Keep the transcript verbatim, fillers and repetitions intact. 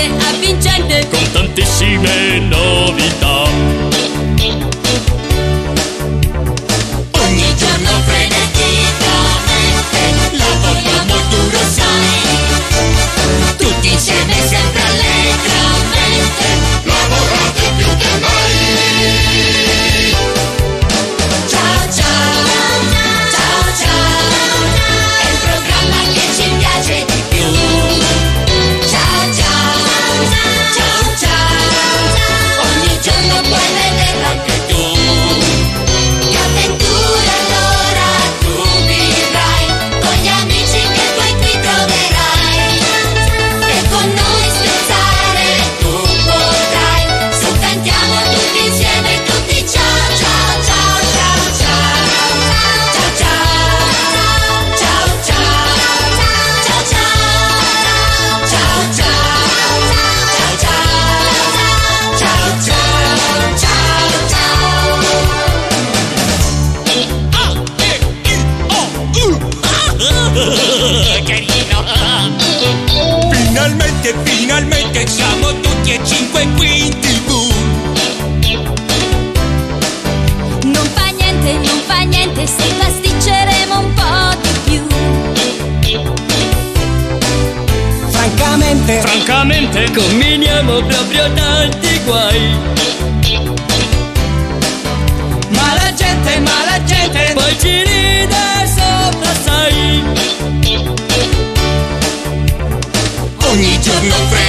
avvincente, avvincente, con tantissime novità. Ogni giorno freneticamente lavoriamo duro, sai. Tutti insieme sempre allegramente, lavorate più che mai. Ciao ciao, ciao ciao, è il programma che ci piace di più. Ciao ciao, ciao ciao, ogni giorno puoi vederlo anche tu. Che avventure allora tu vivrai, con gli amici che poi qui troverai. E con noi scherzare tu potrai, su cantiamo tutti insieme, tutti ciao ciao ciao ciao ciao. Ciao ciao, ciao ciao, ciao ciao, ciao ciao, ciao ciao, ciao ciao, Carino! Finalmente, finalmente siamo tutti e cinque qui in tv. non fa niente, non fa niente, se pasticceremo un po' di più. Francamente, Francamente, combiniamo proprio tanti guai. ma la gente, ma la gente Poi ci ride sopra, sai. ogni giorno